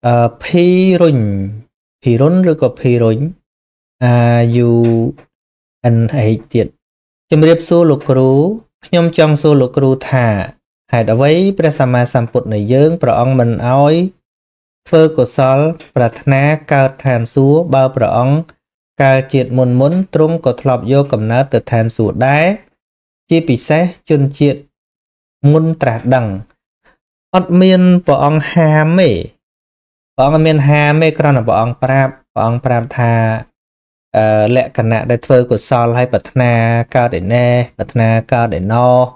Phi rùn Phi rún rồi có phi rùn you anh hãy tiệt chấm riệp xô lục cừu nhom trong xô lục cừu thả hãy đã với Presama Samput này dương prong mình ói phơ của sol Pratna cao thàn xúa bao prong cao triệt môn muốn trung có thọp vô cầm nát từ thàn xúa đá chi bị xé chân triệt môn trả đằng ọt miên prong hà mê prong miên hà mê còn là prong prap tha lệ cận nạ đại phơ của sol hay bật na cao để nè bật na cao để no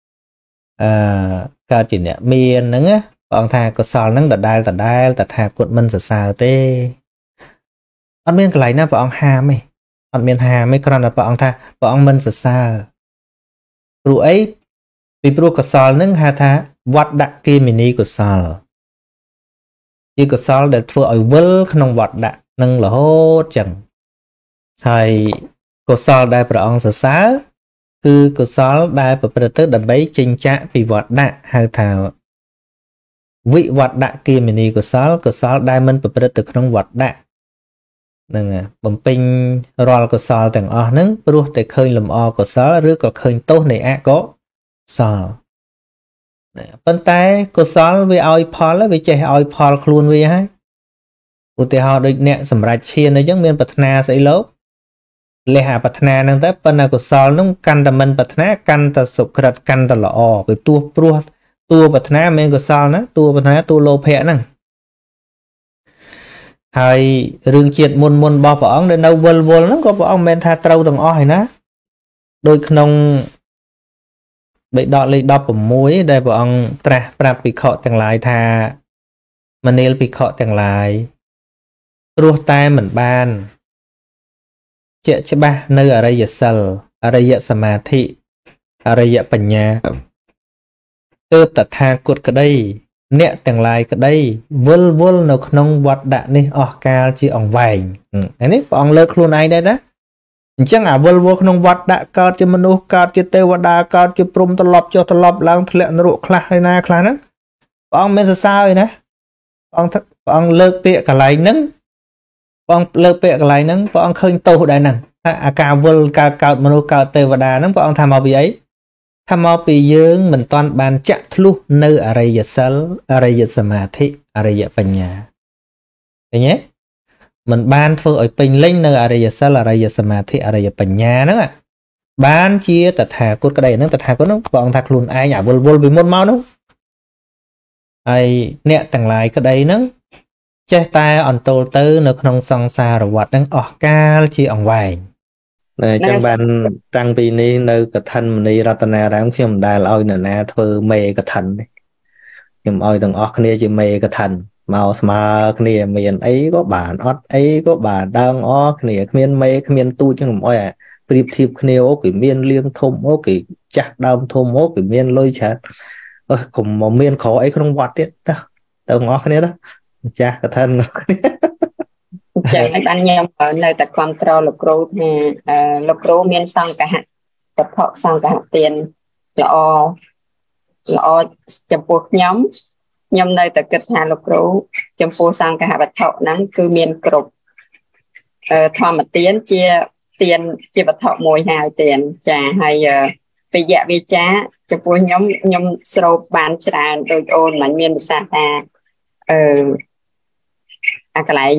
cao chỉ nè miên nứng á bọn thà của sol nứng đặt đai đặt hà cuộn mình sao tê anh miên cái này nè bọn hà mày anh miên hà mấy con là bọn thà bọn mình sao rồi ấy vì pro của sol nứng hà thà vắt đặt kia mini của sol như của sol để thua ở vỡ không vắt đặt nâng là hốt chẳng hay cô sol đại prong sá cứ cô sol đạiประพฤติដើម្បីចិញ្ចាក់ពីវត្តដាក់ហៅថាវិវត្តដាក់គិមនីកុសលដែលមិនប្រព្រឹត្តទៅក្នុងវត្តដាក់ហ្នឹងបំពេញរាល់កុសលទាំងអស់ហ្នឹងព្រោះតែឃើញលំអកុសលឬក៏ឃើញទោសនៃអកុសលប៉ុន្តែកុសលវាឲ្យផលវាចេះឲ្យផលខ្លួនវាហើយឧទាហរណ៍ដូចអ្នកសម្រាប់ឈានអញ្ចឹងមានប្រាថ្នាស្អីលោកលះអាប្រាថ្នាហ្នឹងទៅប៉ុន្តែកុសលហ្នឹងកាន់តែមិនប្រាថ្នាកាន់តែសុក្រិតកាន់តែល្អពីទោះព្រោះតួប្រាថ្នាមានកុសលណាតួប្រាថ្នាតួលោភៈហ្នឹងហើយរឿងជាតិមុនរបស់ព្រះអង្គដែលនៅវល់ហ្នឹងក៏ព្រះអង្គមិនមែនថាត្រូវទាំងអស់ហើយណាដូចក្នុងបេដកលេខ16ដែលព្រះអង្គត្រាស់ប្រាប់ភិក្ខុទាំងឡាយថាមនាលភិក្ខុទាំងឡាយព្រោះតែមិនបានជាក់ច្បាស់នៅអរិយសិលអរិយសមាធិអរិយបញ្ញាទើបតថាគតក្តីអ្នកទាំងឡាយក្តីវល់នៅក្នុងវត្តដាក់នេះអស់កាលជាអង្វែងនេះព្រះអង្គលើកខ្លួនឯងដែរណាអញ្ចឹងអាវល់ក្នុងវត្តដាក់កើតជាមនុស្សកើតជាទេវតាកើតជាព្រំត្រឡប់ចុះត្រឡប់ឡើងធ្លាក់នរកខ្លះហើយណាខ្លះហ្នឹងព្រះអង្គមានសរសើរឯណាព្រះអង្គលើកពាក្យកន្លែងហ្នឹងព្រះអង្គលើកពាក្យកន្លែងហ្នឹងព្រះអង្គឃើញទោសដែរហ្នឹងថាអាការវល់កើតមនុស្សកើតទេវតាហ្នឹងព្រះអង្គថាមកពីអីថាមកពីយើងមិនតាន់បានចាក់ធ្លុះនៅអរិយសិលអរិយសមាធិអរិយបញ្ញាឃើញទេមិនបានធ្វើឲ្យពេញលេញនៅអរិយសិលអរិយសមាធិអរិយបញ្ញាហ្នឹងបានជាតថាគតក្តីហ្នឹងតថាគតហ្នឹងព្រះអង្គថាខ្លួនឯងអាវល់ពីមុនមកនោះហើយអ្នកទាំងឡាយក្តីហ្នឹងចេះតែអន្តោលទៅនៅក្នុងសង្សារវដ្តហ្នឹងអស់កាលជាអង្វែងអញ្ចឹងបានតាំងពីនេះនៅកឋិនមនីរតនារាមខ្ញុំមិនដែលឲ្យនរណាធ្វើមេកឋិនទេខ្ញុំឲ្យទាំងអស់គ្នាជាមេកឋិនមកស្មើគ្នាមានអីក៏បានអត់អីក៏បានដើងអគ្នាគ្មានមេគ្មានទូចចឹងខ្ញុំអុយអាប្រៀបធៀបគ្នាអូគេមានលៀងធំអូគេចាស់ដើមធំអូគេមានលុយច្រើនកុំមកមានក្រអីក្នុងវត្តទៀតទៅទាំងអស់គ្នាទៅម្ចាស់កឋិនចឹងហើយបានញ៉ាំនៅតែគ្រប់គ្រងលោកគ្រូថាលោកគ្រូមានសង្កហៈវត្ថុសង្កហៈទានល្អចំពោះខ្ញុំនៅតែគិតថាលោកគ្រូចំពោះសង្កហៈវត្ថុហ្នឹងគឺមានគ្រប់ធម្មទានជាវត្ថុមួយហើយទានចាហើយពយៈវាចាចំពោះខ្ញុំស្រូបបានច្រើនដូចអូនមិនមានភាសាថាអាកន្លែង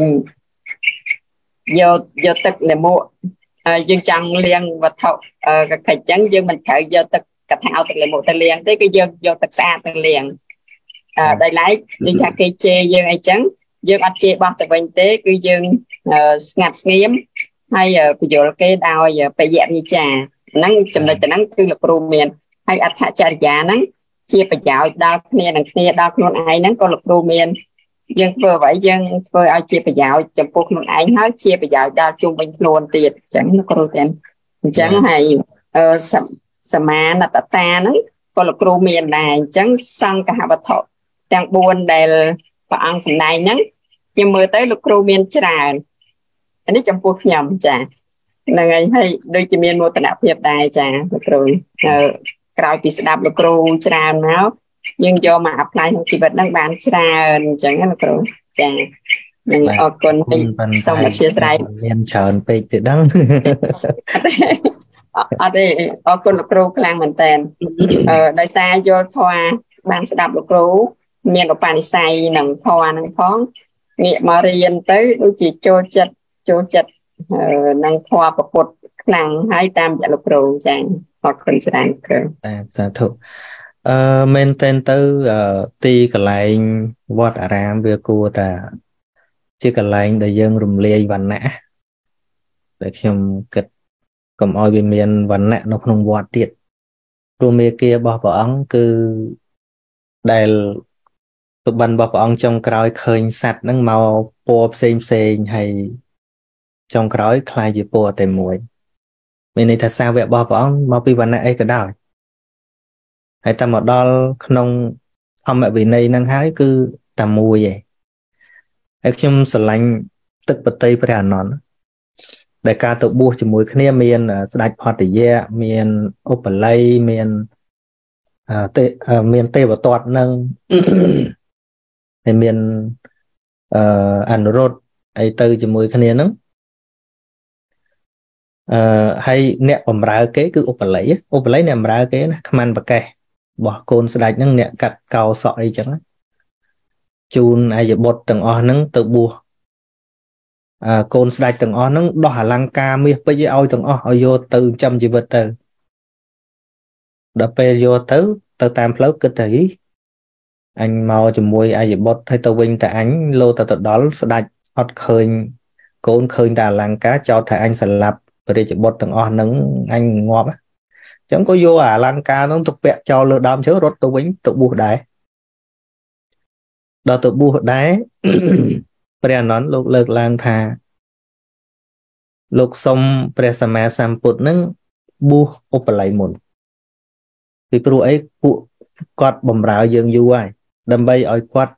យកទឹកលិមួកយើងចង់លាងវត្ថុកកិច្ចចឹងយើងមិនត្រូវយកទឹកកថាទឹកលិមួកទៅលាងទេគឺយើងយកទឹកស្អាតទៅលាងដោយឡែកដូចថាគេជេរយើងអីចឹងយើងអត់ជេរបោះទៅវិញទេគឺយើងស្ងាត់ស្ងៀមហើយបញ្យល់គេដោយបយៈវិចាហ្នឹងចំណុចទៅហ្នឹងគឺលោកគ្រូមានហើយអត្ថចរិយាហ្នឹងជាប្រយោជន៍ដល់គ្នានឹងគ្នាដល់ខ្លួនឯងហ្នឹងក៏លោកគ្រូមានយើងធ្វើអ្វីយើងធ្វើឲ្យជាប្រយោជន៍ចំពោះខ្លួនឯងហើយជាប្រយោជន៍ដល់ជុំវិញខ្លួនទៀតអញ្ចឹងលោកគ្រូទាំងអញ្ចឹងហើយសមានតតាហ្នឹងក៏លោកគ្រូមានដែរអញ្ចឹងសង្កហវត្ថុទាំង4ដែលព្រះអង្គសម្ដែងហ្នឹងខ្ញុំមើលទៅលោកគ្រូមានច្រើននេះចំពោះខ្ញុំចាហ្នឹងហើយដូចជាមានមោទនភាពដែរចាលោកគ្រូក្រោយពីស្ដាប់លោកគ្រូច្រើនមកយើងយកមក apply ក្នុងជីវិតហ្នឹងបានច្រើនអញ្ចឹងណាលោកគ្រូចានឹងអរគុណសូមអធិស្ឋានមានច្រើនពេកទៅដឹងអត់ទេអរគុណលោកគ្រូខ្លាំងមែនតើដោយសារយល់ធម៌បានស្ដាប់លោកគ្រូមានឧបនិស្ស័យនឹងធម៌នឹងផងងាកមករៀនទៅដូចជាចូលចិត្តនឹងធម៌ប្រពុតខ្លាំងហើយតាមរយៈលោកគ្រូចា៎អរគុណច្រើនគ្រូសាធុមែនតែនទៅទីកន្លែងវត្តអារាមវាគួរតែជាកន្លែងដែលយើងរំលាយវណ្ណៈដែលខ្ញុំគិតកុំឲ្យវាមានវណ្ណៈនៅក្នុងវត្តទៀតព្រោះមេគារបស់ព្រះអង្គគឺដែលសុបិនរបស់ព្រះអង្គចុងក្រោយឃើញសត្វហ្នឹងមកពណ៌ផ្សេងហើយចុងក្រោយคล้ายជាពណ៌តែមួយមានន័យថាសាវករបស់ព្រះអង្គមកពីវណ្ណៈអីក៏ដោយហើយតែមកដល់ក្នុងធម្មវិន័យហ្នឹងហើយគឺតែមួយឯងហើយខ្ញុំស្រឡាញ់ទឹកបតីព្រះអានន្ទដែលការទៅបួសជាមួយគ្នាមានស្ដេចផតយៈមានឧបល័យមានទេវទត្តនឹងហើយមានអនុរុទ្ធអីទៅជាមួយគ្នាហ្នឹងហើយអ្នកបម្រើគេគឺឧបល័យអ្នកបម្រើគេណាខ្មាន់ប្រកេះរបស់កូនស្ដេចហ្នឹងអ្នកកាត់កោសក់អីចឹងជូនអាយបុត្រទាំងអស់ហ្នឹងទៅបួសកូនស្ដេចទាំងអស់ហ្នឹងដោះអលង្ការមាសពេជ្រឲ្យទាំងអស់ឲ្យយកទៅចិញ្ចឹមជីវិតទៅដល់ពេលយកទៅតាមផ្លូវគិតថាអញមកជាមួយអាយបុត្រហើយទៅវិញតែអញលោទៅដល់ស្ដេចអត់ឃើញកូនឃើញតែអលង្ការចោទថាអញស្លាប់ព្រះរាជបុត្រទាំងអស់ហ្នឹងអញងាប់អញ្ចឹងក៏យកអាអលង្ការហ្នឹងទៅពាក់ចោលលើដើមឈើរត់ទៅវិញទៅបួសដែរដល់ទៅបួសដែរព្រះអានន្ទលោកលើកឡើងថាលោកសុំព្រះសម្មាសម្ពុទ្ធនឹងបួសឧបល័យមុនពីព្រោះអីពួកគាត់បំរើយើងយូរហើយដើម្បីឲ្យគាត់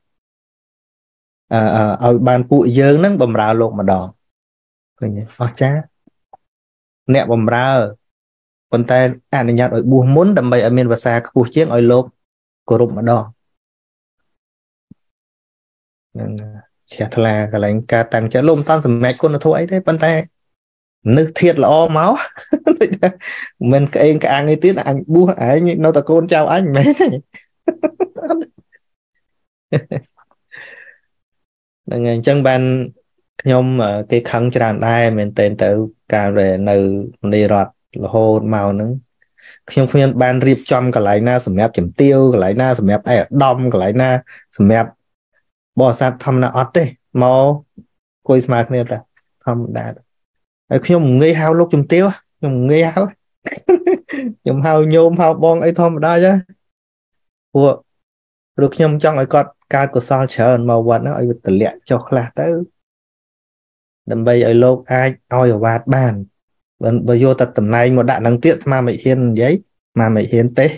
ឲ្យបានពួកយើងនឹងបំរើលោកម្ដងឃើញទេអស្ចារ្យអ្នកបំរើប៉ុន្តែអនុញ្ញាតឲ្យបួសមុនដើម្បីឲ្យមានភាសាខ្ពស់ជាងឲ្យលោកគោរពម្ដងនឹងជ្រះថ្លាកន្លែងការតាំងចិត្តលោកមិនតាន់សម្រេចគុណធម៌អីទេប៉ុន្តែនឹកធាតល្អមកមិនក្អេងក្អាងអីទៀតអញបួសឯងនៅតែកូនចៅអញមិនមែនទេហ្នឹងហើយអញ្ចឹងបានខ្ញុំគេខឹងច្រើនដែរមែនទែនទៅការនៅមនីរដ្ឋរហូតមកហ្នឹងខ្ញុំគ្មានបានរៀបចំកន្លែងណាសម្រាប់ជំទាវកន្លែងណាសម្រាប់ឯកឧត្តមកន្លែងណាសម្រាប់បរិស័ទធម្មតាអត់ទេមកគួយស្មើគ្នាតែធម្មតាហើយខ្ញុំងាយហៅលោកជំទាវខ្ញុំងាយហៅខ្ញុំហៅញោមហៅបងអីធម្មតាចាព្រោះខ្ញុំចង់ឲ្យគាត់កើតកុសលច្រើនមកវត្តហ្នឹងឲ្យវាទម្លាក់ចុះខ្លះទៅដើម្បីឲ្យលោកអាចឲ្យអាវាតបានបើយកតែតំណែងមកដាក់នឹងទៀតអាត្មាមិនហ៊ាននិយាយអាត្មាមិនហ៊ានទេ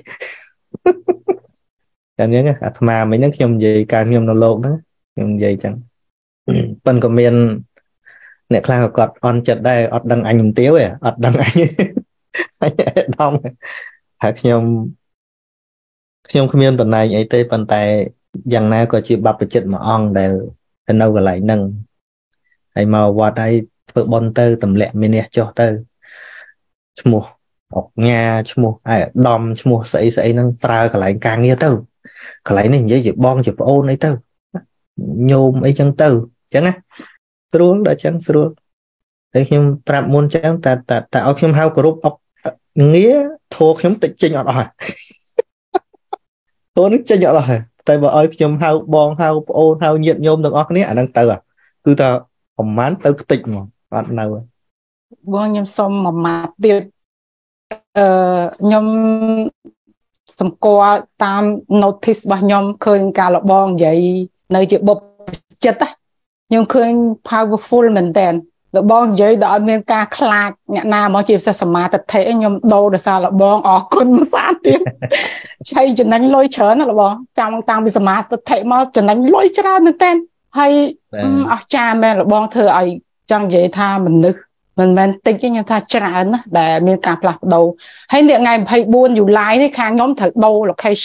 តែហ្នឹងអាត្មាមិញហ្នឹងខ្ញុំនិយាយការខ្ញុំនៅលោកហ្នឹងខ្ញុំនិយាយចឹងប៉ុន្តែក៏មានអ្នកខ្លះក៏គាត់អន់ចិត្តដែរអត់ដឹងអញជំទាវទេអត់ដឹងអញដំថាខ្ញុំគ្មានតំណែងអីទេប៉ុន្តែយ៉ាងណាក៏ជាបព្វជិតមួយអង្គដែលនៅកន្លែងហ្នឹងហើយមកវត្តហើយធ្វើបុណ្យទៅទម្លាក់មានះចុះទៅឈ្មោះអុកញ៉ាឈ្មោះឯកឧត្តមឈ្មោះស្អីហ្នឹងប្រើកន្លែងការងារទៅកន្លែងនេះនិយាយជាបងជាប្អូនអីទៅញោមអីចឹងទៅអញ្ចឹងណាស្រួលដល់ចឹងស្រួលតែខ្ញុំប្រាប់មុនចឹងតែឲ្យខ្ញុំហៅគោរពអុកងារធោខ្ញុំតិចចេញអត់អស់ហើយធោនេះចេញអត់អស់ហើយតែបើឲ្យខ្ញុំហៅបងហៅប្អូនហៅញាតិញោមទាំងអស់គ្នាអាហ្នឹងទៅគឺថាប្រហែលទៅខ្ទេចហ្មងអត់នៅបងខ្ញុំសុំមួយម៉ាត់ទៀតខ្ញុំសម្គាល់តាម notice របស់ខ្ញុំឃើញការលបងនិយាយនៅជាបុព្វជិតខ្ញុំឃើញ powerful មែនតើលបងនិយាយដល់អត់មានការខ្លាចអ្នកណាមកជាពិសេសសមាទិដ្ឋិខ្ញុំដូរដោយសារលបងអរគុណមួយសាទៀតឆៃចំណេញលុយច្រើនណាលបងចាំតាំងពីសមាទិដ្ឋិមកចំណេញលុយច្រើនមែនតើហើយអស្ចារ្យមែនលបងធ្វើឲ្យចង់និយាយថាមនុស្សមិនមែនតិចទេខ្ញុំថាច្រើនណាស់ដែលមានការផ្លាស់ប្ដូរហើយនេះថ្ងៃ24 យូឡៃនេះខាងខ្ញុំត្រូវដូរ location ហ៎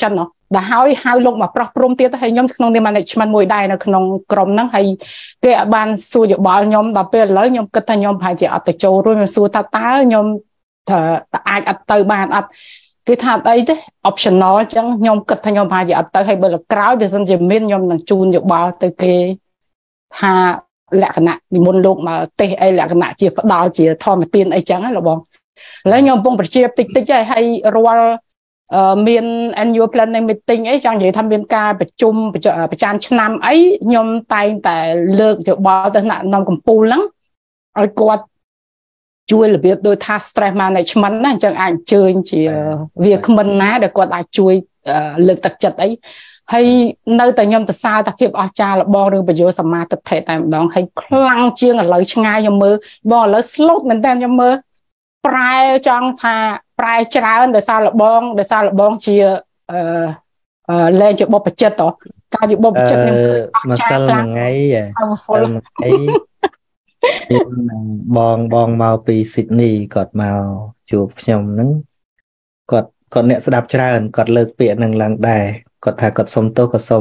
ដែលហើយលោកមកប្រោះព្រំទៀតហើយខ្ញុំក្នុង management មួយដែរនៅក្នុងក្រុមហ្នឹងហើយគេអាចបានសួរយោបល់ខ្ញុំដល់ពេលឥឡូវខ្ញុំគិតថាខ្ញុំប្រហែលជាអត់ទៅចូលរួចខ្ញុំសួរថាតើខ្ញុំអាចអត់ទៅបានអត់គេថាអត់អីទេ optional អញ្ចឹងខ្ញុំគិតថាខ្ញុំប្រហែលជាអត់ទៅហើយបើក្រោយបើសិនជាមានខ្ញុំនឹងជូនយោបល់ទៅគេថាលក្ខណៈនិមន្តលោកមកទេសអីលក្ខណៈជាផ្ដាល់ជាធម្មទានអីចឹងណាបងឥឡូវខ្ញុំកំពុងប្រជាតិចហើយរាល់មាន annual planning meeting អីចង់និយាយថាមានការប្រជុំប្រចាំឆ្នាំអីខ្ញុំតែងតែលើកយោបល់ទៅថ្នាក់នាំកម្ពុជាហ្នឹងឲ្យគាត់ជួយរបៀបដូចថា stress management ណាអញ្ចឹងអាចអញ្ជើញជាវាគ្មិនណាដែលគាត់អាចជួយលើកទឹកចិត្តអីហើយនៅតែខ្ញុំទៅសារថាភាពអស្ចារ្យរបស់រឿងបញ្យោសមាធិតែម្ដងហើយខ្លាំងជាងឥឡូវឆ្ងាយខ្ញុំមើលបងឥឡូវ slot មែនតើខ្ញុំមើលប្រែចង់ថាប្រែច្រើនដោយសារលបងជាលែងជាបុព្វជិតតការជាបុព្វជិតខ្ញុំម្សិលមួយថ្ងៃបងមកពីស៊ីដនីគាត់មកជួបខ្ញុំហ្នឹងគាត់អ្នកស្ដាប់ច្រើនគាត់លើកពាក្យហ្នឹងឡើងដែរគាត់ថាគាត់សុំទោសគាត់សុំ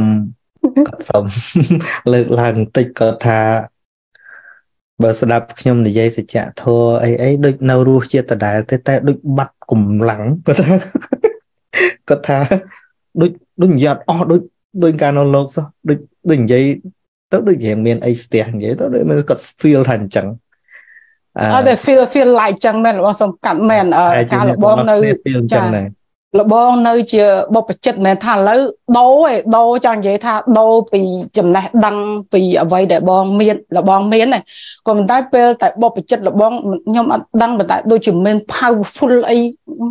លើកឡើងបន្តិចគាត់ថាបើស្ដាប់ខ្ញុំនិយាយសច្ចធម៌អីដូចនៅរស់ជាតិដដែលតែដូចបាត់កម្លាំងគាត់ថាដូចនិយាយអស់ដូចការនៅលោកសោះដូចនិយាយទៅដូចរៀងមានអីស្ទះនិយាយទៅដូចគាត់ feel ថាអញ្ចឹងតែ feel like ចឹងមែនរបស់សំកាត់មែនការលបងនៅចាលបងនៅជាបុព្វជិតមែនថាឥឡូវដូរចង់និយាយថាដូរពីចំណេះដឹងពីអ្វីដែលបងមានលបងមានហ្នឹងក៏ប៉ុន្តែពេលតែបុព្វជិតលបងខ្ញុំអត់ដឹងប៉ុន្តែដូចជាមាន powerful អី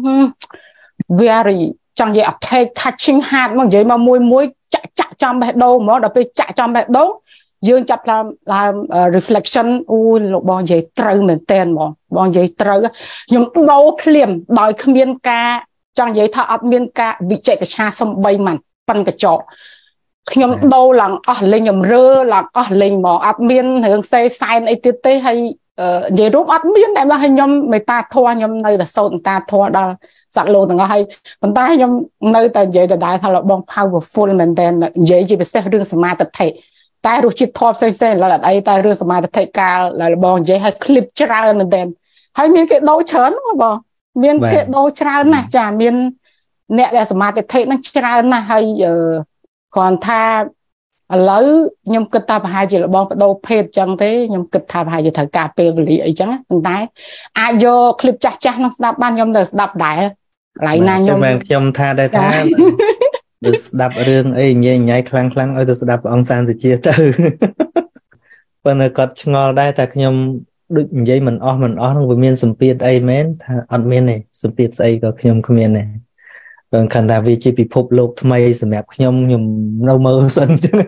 very ចង់និយាយ attack touching heart មកនិយាយមកមួយចាក់ចំបេះដូងហ្មងដល់ពេលចាក់ចំបេះដូងយើងចាប់ឡើង reflection អូលោកបងនិយាយត្រូវមែនតើបងនិយាយត្រូវខ្ញុំដូរភ្លាមដោយគ្មានការចង់និយាយថាអត់មានការវិចេកឆាសំបីមិនប៉ិនកញ្ចក់ខ្ញុំដូរឡើងអស់លេងខ្ញុំរើឡើងអស់លេងហ្មងអត់មានរឿងសេសែនអីទៀតទេហើយនិយាយរូបអត់មានតែមកឲ្យខ្ញុំមេត្តាធម៌ខ្ញុំនៅតែសូត្រមេត្តាធម៌ដល់សត្វលោកទាំងអស់ហើយប៉ុន្តែខ្ញុំនៅតែនិយាយដដែលថាលោកបង powerful មែនតើនិយាយជាពិសេសរឿងសមាធិតែរសជាតិធម៌ផ្សេងៗឡើយអត់អីតែរឿងសមាធិកាលដែលបងនិយាយឲ្យ clip ច្រើនមែនតើហើយមានគេដូរច្រើនបងមានគេដូរច្រើនណាស់ចាមានអ្នកដែលសមាធិហ្នឹងច្រើនណាស់ហើយគ្រាន់ថាឥឡូវខ្ញុំគិតថាប្រហែលជាលបងបដូរភេទចឹងទេខ្ញុំគិតថាប្រហែលជាត្រូវការពេលវេលាអីចឹងប៉ុន្តែអាចយកคลิปចាស់ហ្នឹងស្ដាប់បានខ្ញុំនៅស្ដាប់ដែរកន្លែងណាខ្ញុំថាដែរថាទៅស្ដាប់រឿងអីញ៉ៃញ៉ៃខ្លាំងឲ្យទៅស្ដាប់ព្រះអង្គសានសុជាទៅប៉ុន្តែគាត់ឆ្ងល់ដែរថាខ្ញុំដូចនិយាយមិនអស់ហ្នឹងវាមានសម្ពាធអីមែនថាអត់មានទេសម្ពាធស្អីក៏ខ្ញុំគ្មានដែរបើខណ្ឌថាវាជាពិភពលោកថ្មីសម្រាប់ខ្ញុំនៅមើលសិនចឹង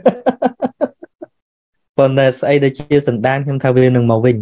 ប៉ុន្តែស្អីដែលជាសន្តានខ្ញុំថាវានឹងមកវិញ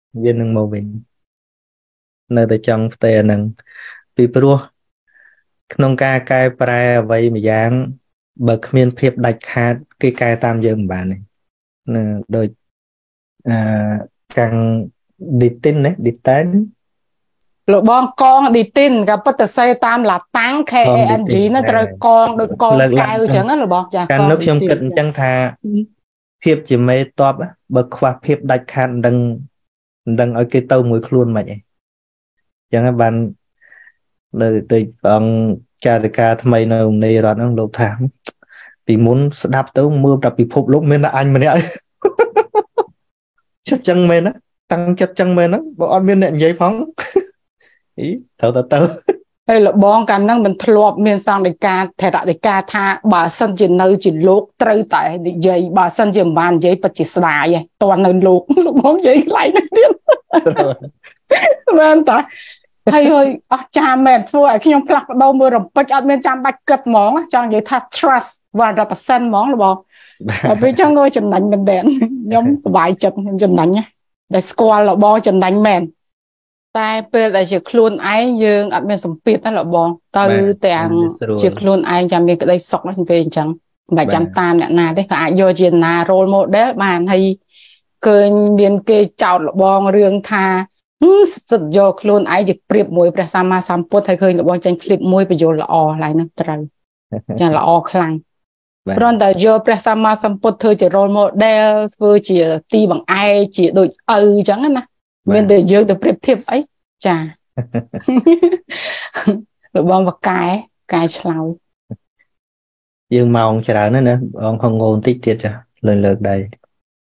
នៅតែចង់ផ្ទេរហ្នឹងពីព្រោះក្នុងការកែប្រែអ្វីមួយយ៉ាងបើគ្មានភាពដាច់ខាតគេកែតាមយើងមិនបានទេណាដូចកាំងឌីទីនណាឌីតែនលោកបងកងឌីទីនក៏ពិតទៅសេតាមឡាតាំង KANG ហ្នឹងត្រូវកងដូចកងកៅអញ្ចឹងណាលោកបងចាកាលនោះខ្ញុំគិតអញ្ចឹងថាភាពជាមេតបបើខ្វះភាពដាច់ខាតមិនដឹងឲ្យគេទៅមួយខ្លួនមិនអីអញ្ចឹងបាននៅទីអង្គចារិកាថ្មីនៅនៃរដ្ឋហ្នឹងលោកថាពីមុនស្ដាប់ទៅមើលតែពិភពលោកមានតែអញម្នាក់ចិត្តចឹងមែនណាតាំងចិត្តចឹងមែនណាបើអត់មានអ្នកនិយាយផងត្រូវទៅហើយលបងកាលហ្នឹងមិនធ្លាប់មានសង្ឃដីកាថេរដីកាថាបើសិនជានៅជាលោកត្រូវតែនិយាយបើសិនជាមិនបាននិយាយពិតជាស្ដាយឯងតើនៅលោកបងនិយាយខ្លាំងណាស់ទៀតមែនតាហើយអស់ចាមែនធ្វើឲ្យខ្ញុំផ្លាស់ប្ដូរមើលរំពេចអត់មានចាំបាច់គិតហ្មងចង់និយាយថា trust 100% ហ្មងលបងតែពេលចឹងងើចំណេញមែនតើខ្ញុំសប្បាយចិត្តខ្ញុំចំណេញដែលស្គាល់លបងចំណេញមែនតែពេលដែលជាខ្លួនឯងយើងអត់មានសម្ពាធណាលបងទៅទាំងជាខ្លួនឯងចាំមានក្តីសុខពេលអញ្ចឹងមិនបាច់ចាំតាមអ្នកណាទេក៏អាចយកជាណា role model បានហើយឃើញមានគេចោទលបងរឿងថាសិតយកខ្លួនឯងទៅប្រៀបមួយព្រះសម្មាសម្ពុទ្ធហើយឃើញលបងចាញ់คลิปមួយបញ្យលល្អឡើយហ្នឹងត្រូវចាល្អខ្លាំងបាទព្រោះតែយកព្រះសម្មាសម្ពុទ្ធធ្វើជា role model ធ្វើជាទីបង្អែកជាដូចឪអញ្ចឹងណាមានតែយើងទៅប្រៀបធៀបអីចា របស់បកែឆ្លោយយើងម៉ោងច្រើនណាស់ណាបងខងងូនតិចទៀតចាលើកដៃ